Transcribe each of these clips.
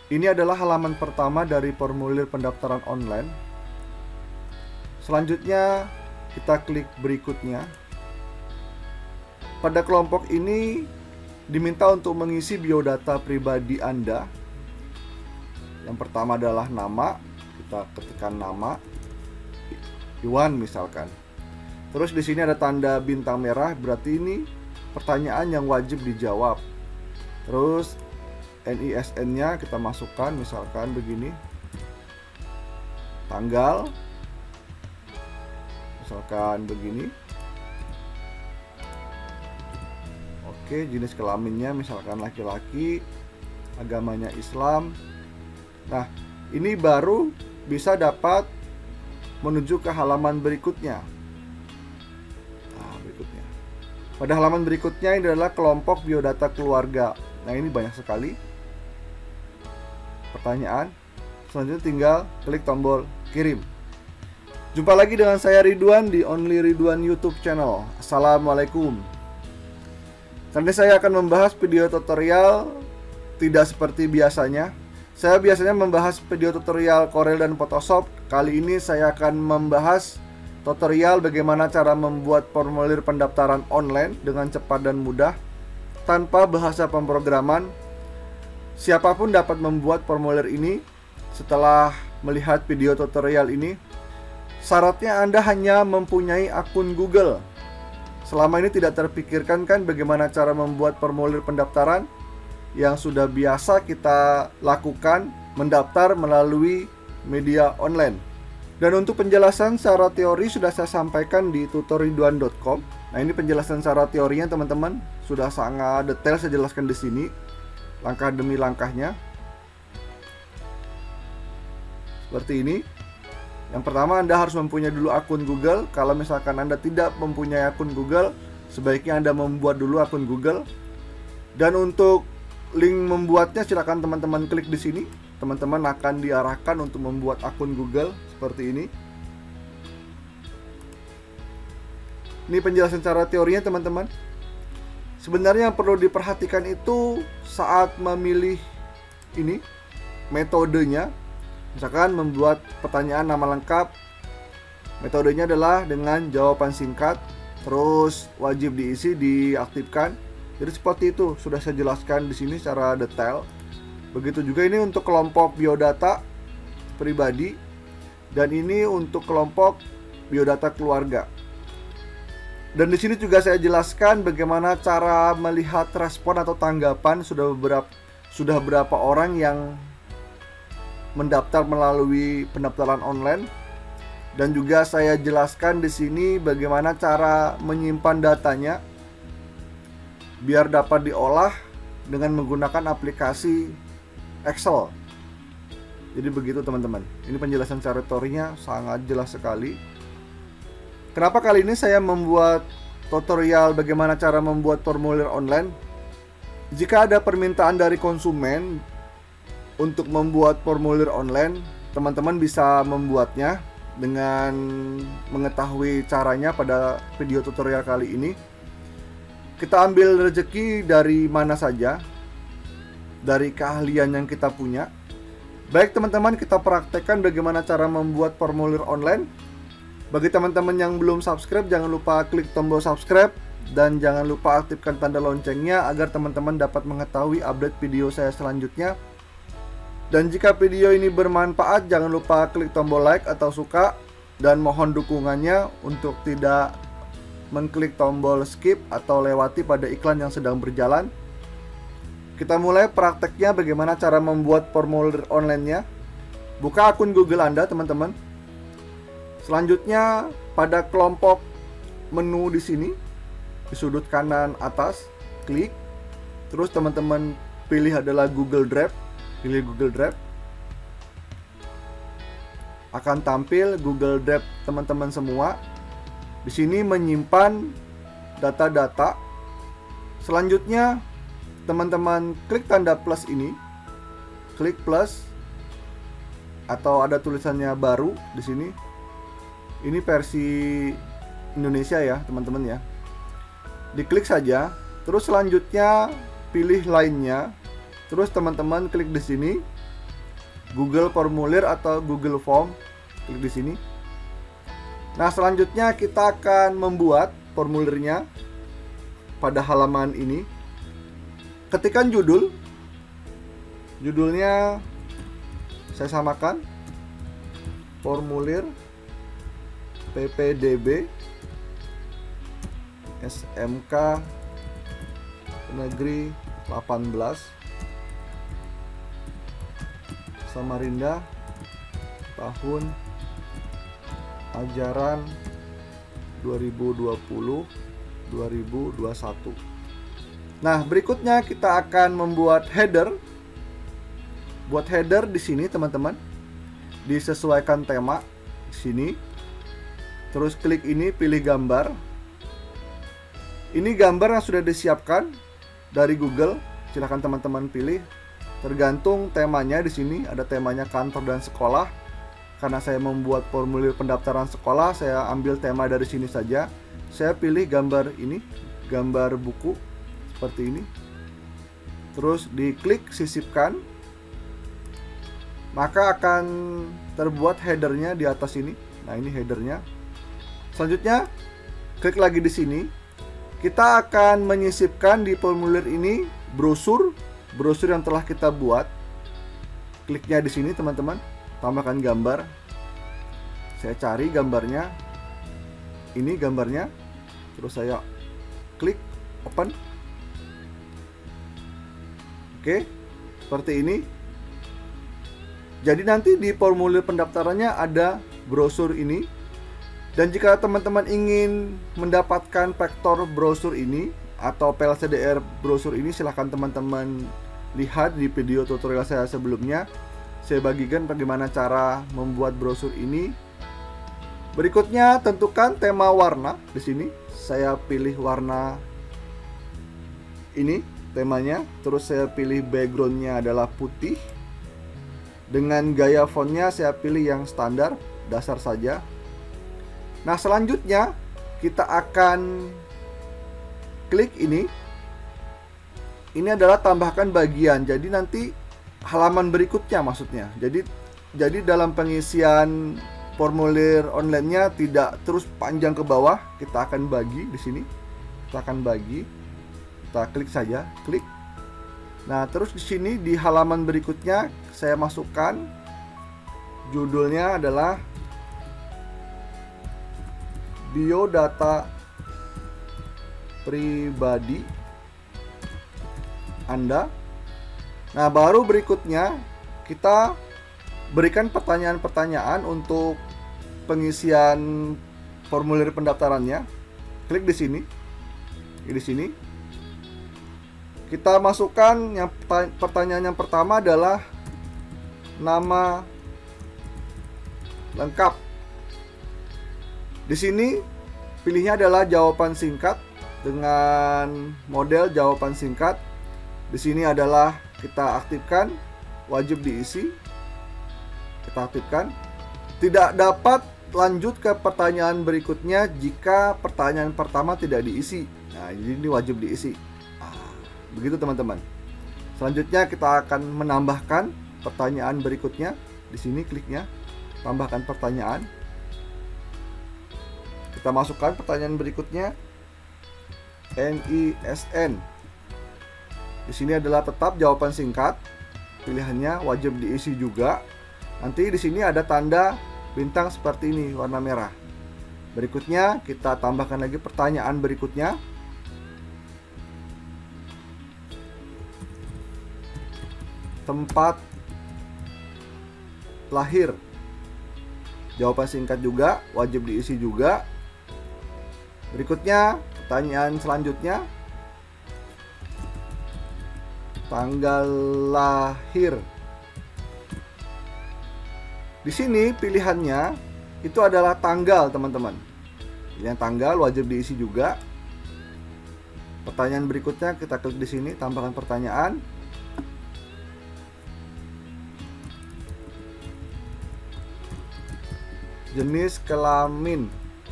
Ini adalah halaman pertama dari formulir pendaftaran online. Selanjutnya kita klik berikutnya. Pada kelompok ini diminta untuk mengisi biodata pribadi Anda. Yang pertama adalah nama. Kita ketikkan nama Iwan misalkan. Terus di sini ada tanda bintang merah, berarti ini pertanyaan yang wajib dijawab. Terus NISN-nya kita masukkan, misalkan begini. Tanggal, misalkan begini. Oke, jenis kelaminnya misalkan laki-laki, agamanya Islam. Nah, ini baru bisa dapat menuju ke halaman berikutnya. Nah, berikutnya. Pada halaman berikutnya ini adalah kelompok biodata keluarga. Nah, ini banyak sekali pertanyaan. Selanjutnya tinggal klik tombol kirim. Jumpa lagi dengan saya Ridwan di Only Ridwan YouTube channel. Assalamualaikum. Kali ini saya akan membahas video tutorial tidak seperti biasanya. Saya biasanya membahas video tutorial Corel dan Photoshop. Kali ini saya akan membahas tutorial bagaimana cara membuat formulir pendaftaran online dengan cepat dan mudah tanpa bahasa pemrograman. Siapapun dapat membuat formulir ini setelah melihat video tutorial ini. Syaratnya Anda hanya mempunyai akun Google. Selama ini tidak terpikirkan kan bagaimana cara membuat formulir pendaftaran yang sudah biasa kita lakukan, mendaftar melalui media online. Dan untuk penjelasan secara teori sudah saya sampaikan di tutoriduan.com. Nah, ini penjelasan secara teorinya teman-teman, sudah sangat detail saya jelaskan di sini, langkah demi langkahnya. Seperti ini. Yang pertama, Anda harus mempunyai dulu akun Google. Kalau misalkan Anda tidak mempunyai akun Google, sebaiknya Anda membuat dulu akun Google. Dan untuk link membuatnya silakan teman-teman klik di sini. Teman-teman akan diarahkan untuk membuat akun Google seperti ini. Ini penjelasan cara teorinya teman-teman. Sebenarnya yang perlu diperhatikan itu saat memilih ini metodenya. Misalkan membuat pertanyaan nama lengkap, metodenya adalah dengan jawaban singkat, terus wajib diisi, diaktifkan. Jadi seperti itu sudah saya jelaskan di sini secara detail. Begitu juga ini untuk kelompok biodata pribadi dan ini untuk kelompok biodata keluarga. Dan di sini juga saya jelaskan bagaimana cara melihat respon atau tanggapan sudah berapa orang yang mendaftar melalui pendaftaran online. Dan juga saya jelaskan di sini bagaimana cara menyimpan datanya biar dapat diolah dengan menggunakan aplikasi Excel. Jadi begitu teman-teman. Ini penjelasan secara teorinya sangat jelas sekali. Kenapa kali ini saya membuat tutorial bagaimana cara membuat formulir online? Jika ada permintaan dari konsumen untuk membuat formulir online, teman-teman bisa membuatnya dengan mengetahui caranya pada video tutorial kali ini. Kita ambil rezeki dari mana saja, dari keahlian yang kita punya. Baik teman-teman, kita praktekkan bagaimana cara membuat formulir online. Bagi teman-teman yang belum subscribe, jangan lupa klik tombol subscribe dan jangan lupa aktifkan tanda loncengnya agar teman-teman dapat mengetahui update video saya selanjutnya. Dan jika video ini bermanfaat, jangan lupa klik tombol like atau suka dan mohon dukungannya untuk tidak mengklik tombol skip atau lewati pada iklan yang sedang berjalan. Kita mulai prakteknya bagaimana cara membuat formulir online-nya. Buka akun Google Anda, teman-teman. Selanjutnya pada kelompok menu di sini di sudut kanan atas, klik. Terus teman-teman pilih adalah Google Drive. Pilih Google Drive. Akan tampil Google Drive teman-teman semua. Di sini menyimpan data-data. Selanjutnya teman-teman klik tanda plus ini. Klik plus atau ada tulisannya baru di sini. Ini versi Indonesia ya, teman-teman ya. Diklik saja. Terus selanjutnya pilih lainnya. Terus teman-teman klik di sini. Google Formulir atau Google Form. Klik di sini. Nah, selanjutnya kita akan membuat formulirnya pada halaman ini. Ketikkan judulnya saya samakan formulir PPDB SMK Negeri 18 Samarinda tahun ajaran 2020-2021. Nah, berikutnya kita akan membuat header. Buat header di sini, teman-teman. Disesuaikan tema di sini. Terus klik ini, pilih gambar. Ini gambar yang sudah disiapkan dari Google. Silahkan teman-teman pilih. Tergantung temanya di sini. Ada temanya kantor dan sekolah. Karena saya membuat formulir pendaftaran sekolah, saya ambil tema dari sini saja. Saya pilih gambar ini, gambar buku seperti ini. Terus diklik sisipkan. Maka akan terbuat headernya di atas ini. Nah, ini headernya. Selanjutnya, klik lagi di sini. Kita akan menyisipkan di formulir ini brosur yang telah kita buat. Kliknya di sini, teman-teman. Tambahkan gambar. Saya cari gambarnya. Ini gambarnya. Terus saya klik open. Oke, seperti ini. Jadi nanti di formulir pendaftarannya ada brosur ini. Dan jika teman-teman ingin mendapatkan vektor brosur ini atau PLCDR brosur ini, silahkan teman-teman lihat di video tutorial saya sebelumnya. Saya bagikan bagaimana cara membuat brosur ini. Berikutnya tentukan tema warna di sini. Saya pilih warna ini temanya. Terus saya pilih backgroundnya adalah putih. Dengan gaya fontnya saya pilih yang standar, dasar saja. Nah, selanjutnya kita akan klik ini. Ini adalah tambahkan bagian. Jadi nanti halaman berikutnya maksudnya. Jadi dalam pengisian formulir online-nya tidak terus panjang ke bawah, kita akan bagi di sini. Kita akan bagi. Kita klik saja, klik. Nah, terus di sini di halaman berikutnya saya masukkan judulnya adalah biodata pribadi Anda. Nah, baru berikutnya kita berikan pertanyaan-pertanyaan untuk pengisian formulir pendaftarannya. Klik di sini. Di sini. Kita masukkan yang pertanyaan yang pertama adalah nama lengkap. Di sini pilihnya adalah jawaban singkat dengan model jawaban singkat. Di sini adalah kita aktifkan, wajib diisi. Kita aktifkan. Tidak dapat lanjut ke pertanyaan berikutnya jika pertanyaan pertama tidak diisi. Nah, ini wajib diisi. Begitu teman-teman. Selanjutnya kita akan menambahkan pertanyaan berikutnya. Di sini kliknya, tambahkan pertanyaan. Kita masukkan pertanyaan berikutnya. NISN. Di sini adalah tetap jawaban singkat. Pilihannya wajib diisi juga. Nanti di sini ada tanda bintang seperti ini, warna merah. Berikutnya kita tambahkan lagi pertanyaan berikutnya. Tempat lahir. Jawaban singkat juga, wajib diisi juga. Berikutnya, pertanyaan selanjutnya. Tanggal lahir. Di sini pilihannya itu adalah tanggal, teman-teman. Yang tanggal wajib diisi juga. Pertanyaan berikutnya kita klik di sini, tambahkan pertanyaan. Jenis kelamin.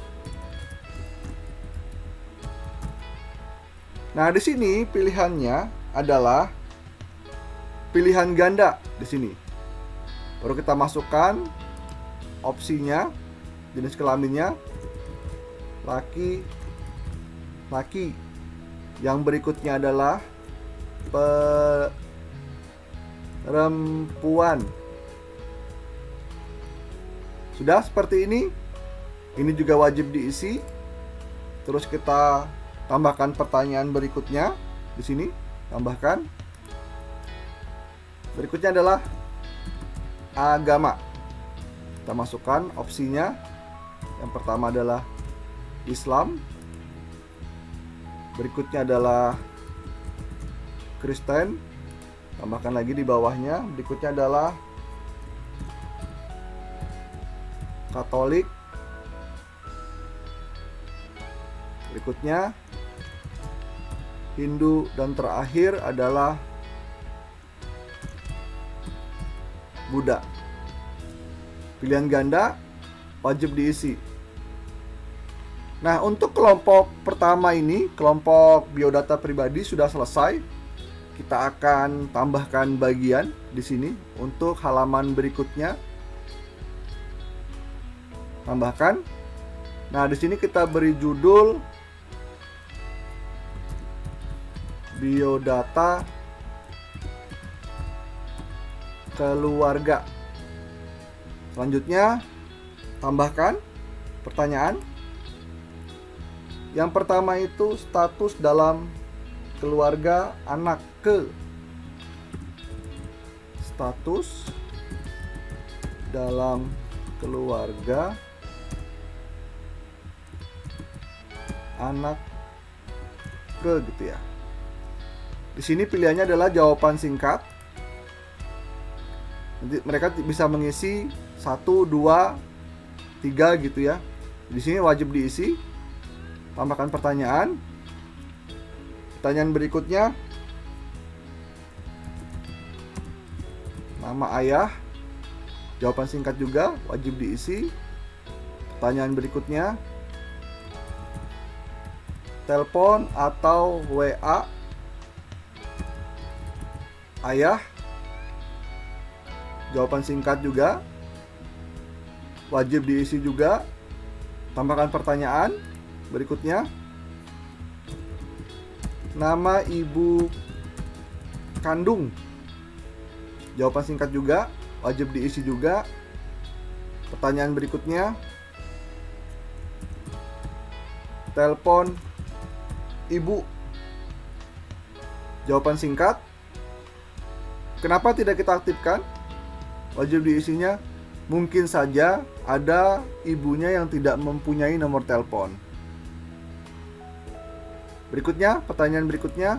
Nah, di sini pilihannya adalah pilihan ganda di sini. Baru kita masukkan opsinya, jenis kelaminnya laki, laki. Yang berikutnya adalah perempuan. Sudah seperti ini. Ini juga wajib diisi. Terus kita tambahkan pertanyaan berikutnya di sini, tambahkan. Berikutnya adalah agama. Kita masukkan opsinya. Yang pertama adalah Islam. Berikutnya adalah Kristen. Tambahkan lagi di bawahnya. Berikutnya adalah Katolik. Berikutnya Hindu, dan terakhir adalah Buddha. Pilihan ganda wajib diisi. Nah, untuk kelompok pertama ini, kelompok biodata pribadi sudah selesai. Kita akan tambahkan bagian di sini untuk halaman berikutnya. Tambahkan. Nah, di sini kita beri judul biodata keluarga. Selanjutnya, tambahkan pertanyaan. Yang pertama itu status dalam keluarga anak ke. Status dalam keluarga anak ke, gitu ya. Di sini pilihannya adalah jawaban singkat. Nanti mereka bisa mengisi 1, 2, 3 gitu ya. Di sini wajib diisi. Tambahkan pertanyaan. Pertanyaan berikutnya, nama ayah. Jawaban singkat juga wajib diisi. Pertanyaan berikutnya, telepon atau WA ayah. Jawaban singkat juga wajib diisi juga. Tambahkan pertanyaan berikutnya, nama ibu kandung. Jawaban singkat juga wajib diisi juga. Pertanyaan berikutnya, telepon ibu. Jawaban singkat. Kenapa tidak kita aktifkan? Wajib diisinya, mungkin saja ada ibunya yang tidak mempunyai nomor telepon. Berikutnya, pertanyaan berikutnya,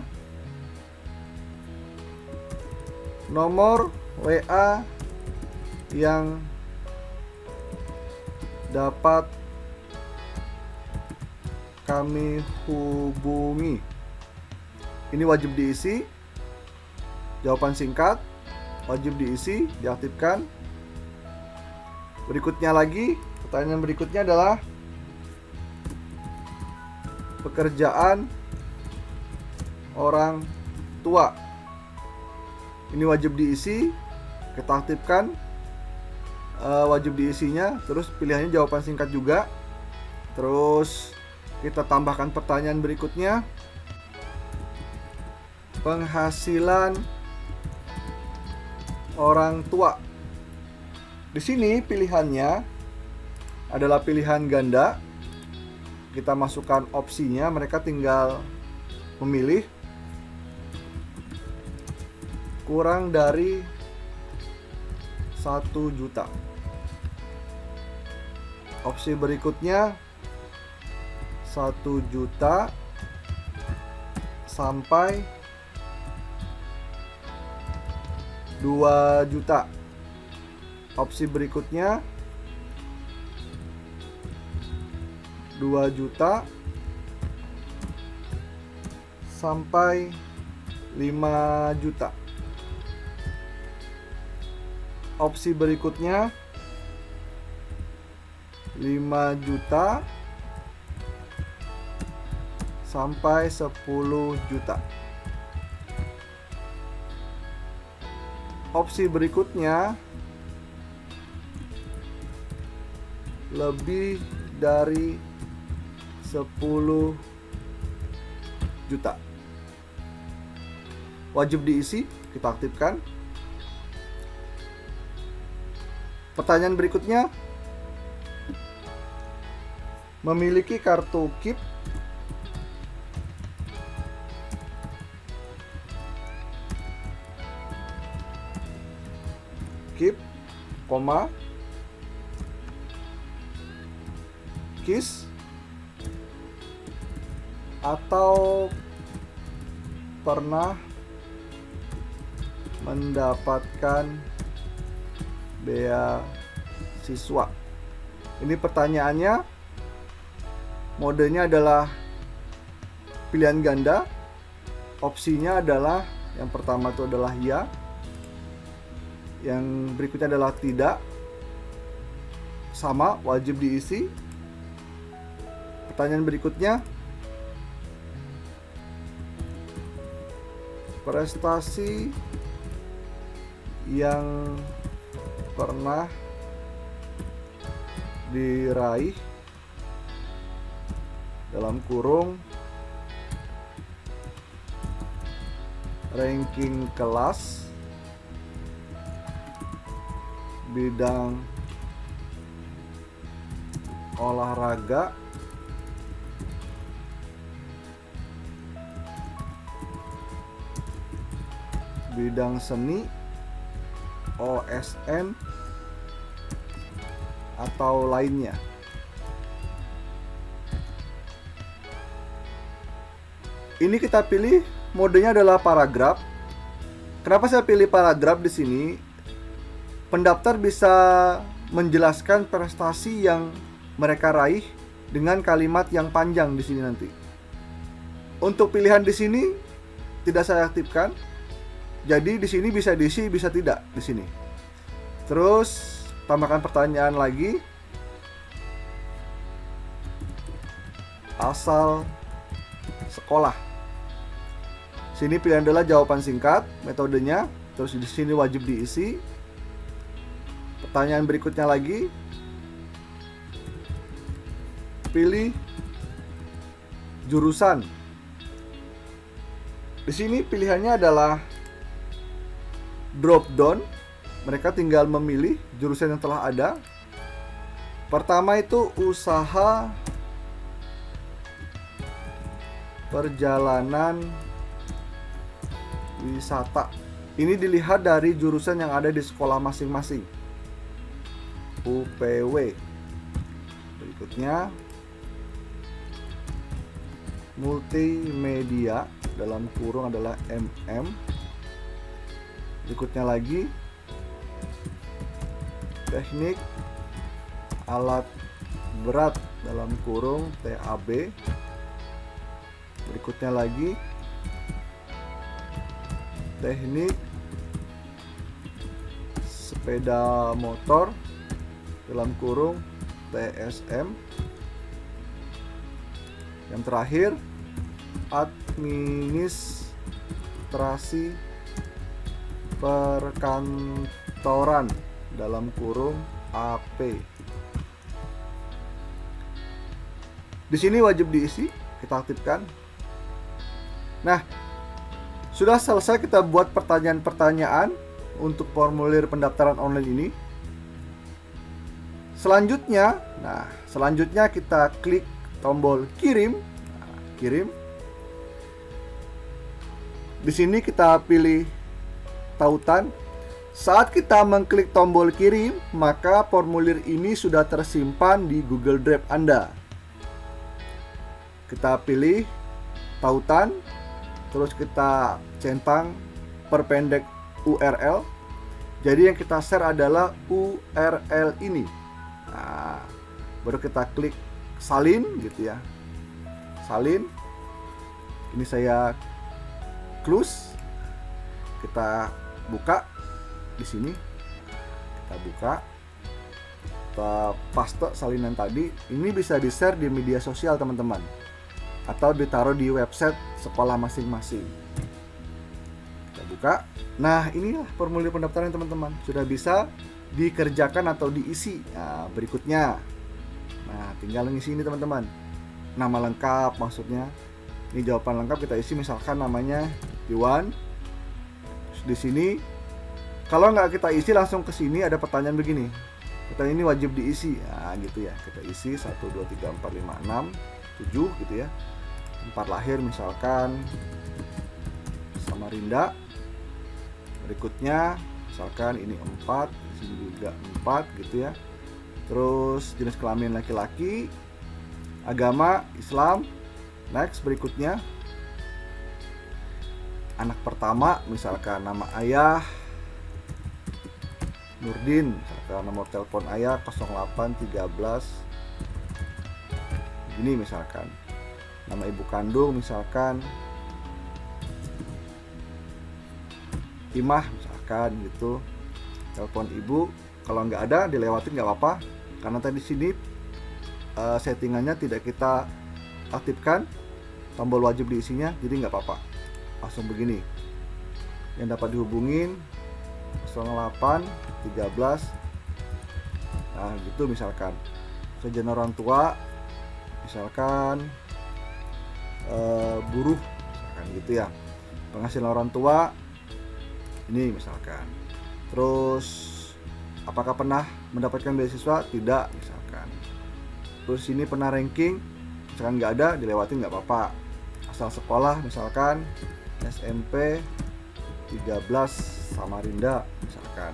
nomor WA yang dapat kami hubungi. Ini wajib diisi. Jawaban singkat wajib diisi, diaktifkan. Berikutnya lagi, pertanyaan berikutnya adalah pekerjaan orang tua. Ini wajib diisi, kita aktifkan. Wajib diisinya. Terus pilihannya jawaban singkat juga. Terus kita tambahkan pertanyaan berikutnya, penghasilan orang tua. Di sini pilihannya adalah pilihan ganda. Kita masukkan opsinya, mereka tinggal memilih. Kurang dari 1 juta. Opsi berikutnya 1 juta sampai 2 juta. Opsi berikutnya 2 juta sampai 5 juta. Opsi berikutnya 5 juta sampai 10 juta. Opsi berikutnya lebih dari 10 juta. Wajib diisi, kita aktifkan. Pertanyaan berikutnya, memiliki kartu KIP KIS atau pernah mendapatkan beasiswa. Ini pertanyaannya, modenya adalah pilihan ganda. Opsinya adalah yang pertama itu adalah ya, yang berikutnya adalah tidak. Sama, wajib diisi. Pertanyaan berikutnya, prestasi yang pernah diraih dalam kurung ranking kelas bidang olahraga bidang seni OSN atau lainnya. Ini kita pilih modenya adalah paragraf. Kenapa saya pilih paragraf di sini? Pendaftar bisa menjelaskan prestasi yang mereka raih dengan kalimat yang panjang di sini nanti. Untuk pilihan di sini tidak saya aktifkan. Jadi di sini bisa diisi, bisa tidak di sini. Terus tambahkan pertanyaan lagi. Asal sekolah. Sini pilihan adalah jawaban singkat, metodenya. Terus di sini wajib diisi. Pertanyaan berikutnya lagi. Pilih jurusan. Di sini pilihannya adalah drop down. Mereka tinggal memilih jurusan yang telah ada. Pertama itu usaha perjalanan wisata. Ini dilihat dari jurusan yang ada di sekolah masing-masing. UPW. Berikutnya multimedia, dalam kurung adalah MM. Berikutnya lagi teknik alat berat, dalam kurung TAB. Berikutnya lagi teknik sepeda motor, dalam kurung TSM. Yang terakhir administrasi perkantoran, dalam kurung AP. Di sini wajib diisi, kita aktifkan. Nah, sudah selesai kita buat pertanyaan-pertanyaan untuk formulir pendaftaran online ini. Selanjutnya kita klik tombol kirim. Kirim. Di sini kita pilih tautan. Saat kita mengklik tombol kirim, maka formulir ini sudah tersimpan di Google Drive Anda. Kita pilih tautan, terus kita centang perpendek URL. Jadi yang kita share adalah URL ini. Nah, baru kita klik salin gitu ya. Salin. Ini saya close. Kita buka di sini. Kita buka. Kita paste salinan tadi. Ini bisa di-share di media sosial teman-teman, atau ditaruh di website sekolah masing-masing. Kita buka. Nah, inilah formulir pendaftaran teman-teman. Sudah bisa dikerjakan atau diisi. Nah, berikutnya Nah, tinggal ngisi ini teman-teman. Nama lengkap maksudnya. Ini jawaban lengkap kita isi, misalkan namanya Iwan. Di sini kalau nggak kita isi langsung ke sini ada pertanyaan begini. Pertanyaan ini wajib diisi. Nah, gitu ya. Kita isi 1 2 3 4 5 6 7 gitu ya. Tempat lahir misalkan Samarinda. Berikutnya misalkan ini 4, di sini juga 4 gitu ya. Terus jenis kelamin laki-laki, agama Islam. Next, berikutnya anak pertama, misalkan nama ayah Nurdin, misalkan nomor telepon ayah 0813 ini misalkan. Nama ibu kandung misalkan Imah misalkan gitu. Telepon ibu, kalau nggak ada dilewatin nggak apa-apa, karena tadi sini settingannya tidak kita aktifkan tombol wajib diisinya, jadi nggak apa-apa, langsung begini. Yang dapat dihubungin 08 13. Nah gitu misalkan. Sajian orang tua misalkan buruh misalkan gitu ya. Penghasilan orang tua ini misalkan. Terus apakah pernah mendapatkan beasiswa? Tidak misalkan. Terus ini pernah ranking, misalkan nggak ada, dilewatin nggak apa-apa. Asal sekolah misalkan SMP 13 Samarinda misalkan.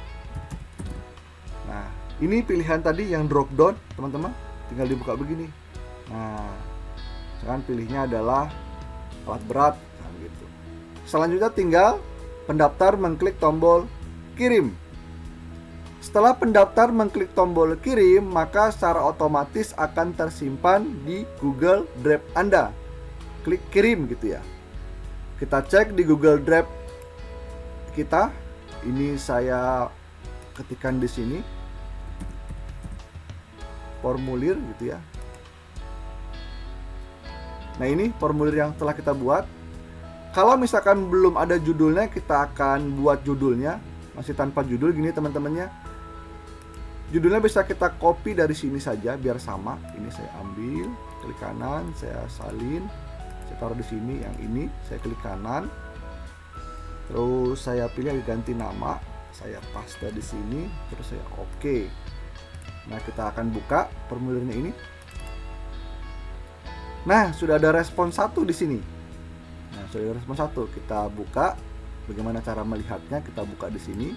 Nah ini pilihan tadi yang drop down teman-teman, tinggal dibuka begini. Nah misalkan pilihnya adalah alat berat gitu. Selanjutnya tinggal pendaftar mengklik tombol kirim. Setelah pendaftar mengklik tombol kirim, maka secara otomatis akan tersimpan di Google Drive Anda. Klik kirim gitu ya. Kita cek di Google Drive kita. Ini saya ketikkan di sini. Formulir gitu ya. Nah, ini formulir yang telah kita buat. Kalau misalkan belum ada judulnya, kita akan buat judulnya. Masih tanpa judul gini teman-temannya. Judulnya bisa kita copy dari sini saja biar sama. Ini saya ambil, klik kanan, saya salin, saya taruh di sini. Yang ini saya klik kanan, terus saya pilih ganti nama, saya paste di sini, terus saya oke. Nah kita akan buka formulirnya ini. Nah sudah ada respon 1 di sini. Nah sudah ada respon 1. Kita buka. Bagaimana cara melihatnya? Kita buka di sini.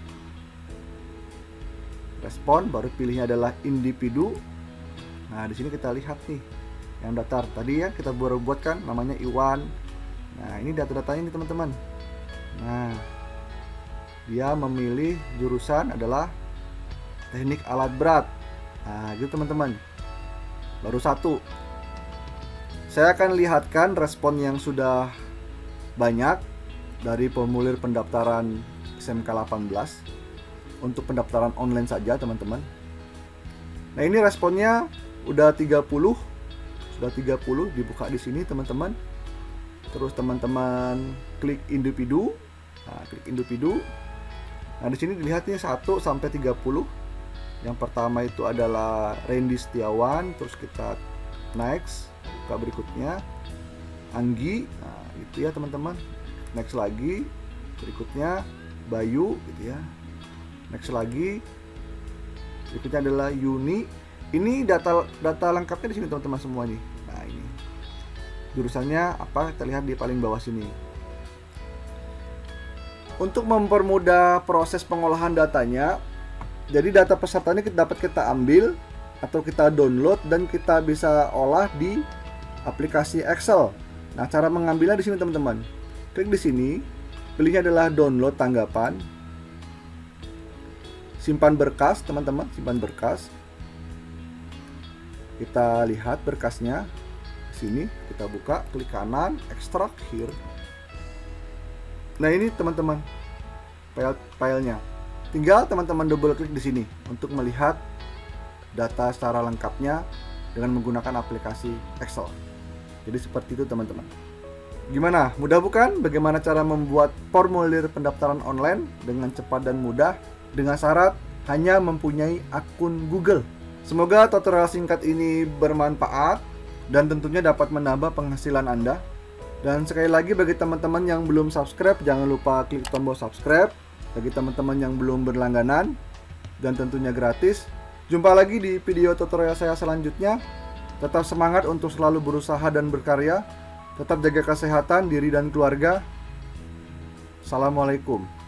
Respon, baru pilihnya adalah individu. Nah di sini kita lihat nih yang daftar tadi ya, kita baru buatkan namanya Iwan. Nah ini data-datanya nih teman-teman. Nah dia memilih jurusan adalah teknik alat berat. Nah gitu teman-teman, baru 1. Saya akan lihatkan respon yang sudah banyak dari formulir pendaftaran SMK 18 untuk pendaftaran online saja teman-teman. Nah ini responnya udah 30, sudah 30 dibuka di sini teman-teman. Terus teman-teman klik individu. Nah, klik individu. Nah, di sini dilihatnya 1 sampai 30. Yang pertama itu adalah Randy Setiawan, terus kita next, buka berikutnya Anggi. Nah, itu ya teman-teman. Next lagi, berikutnya Bayu gitu ya. Next lagi, berikutnya adalah Yuni. Ini data lengkapnya di sini teman-teman semua nih. Nah, ini. Jurusannya apa? Kita lihat di paling bawah sini. Untuk mempermudah proses pengolahan datanya, jadi data peserta ini dapat kita ambil atau kita download dan kita bisa olah di aplikasi Excel. Nah, cara mengambilnya di sini teman-teman. Klik di sini, pilihnya adalah download tanggapan. Simpan berkas, teman-teman, simpan berkas. Kita lihat berkasnya. Sini kita buka, klik kanan, extract here. Nah, ini teman-teman filenya. Tinggal teman-teman double klik di sini untuk melihat data secara lengkapnya dengan menggunakan aplikasi Excel. Jadi seperti itu teman-teman. Gimana? Mudah bukan? Bagaimana cara membuat formulir pendaftaran online dengan cepat dan mudah dengan syarat hanya mempunyai akun Google. Semoga tutorial singkat ini bermanfaat dan tentunya dapat menambah penghasilan Anda. Dan sekali lagi bagi teman-teman yang belum subscribe, jangan lupa klik tombol subscribe. Bagi teman-teman yang belum berlangganan dan tentunya gratis. Jumpa lagi di video tutorial saya selanjutnya. Tetap semangat untuk selalu berusaha dan berkarya. Tetap jaga kesehatan diri dan keluarga. Assalamualaikum.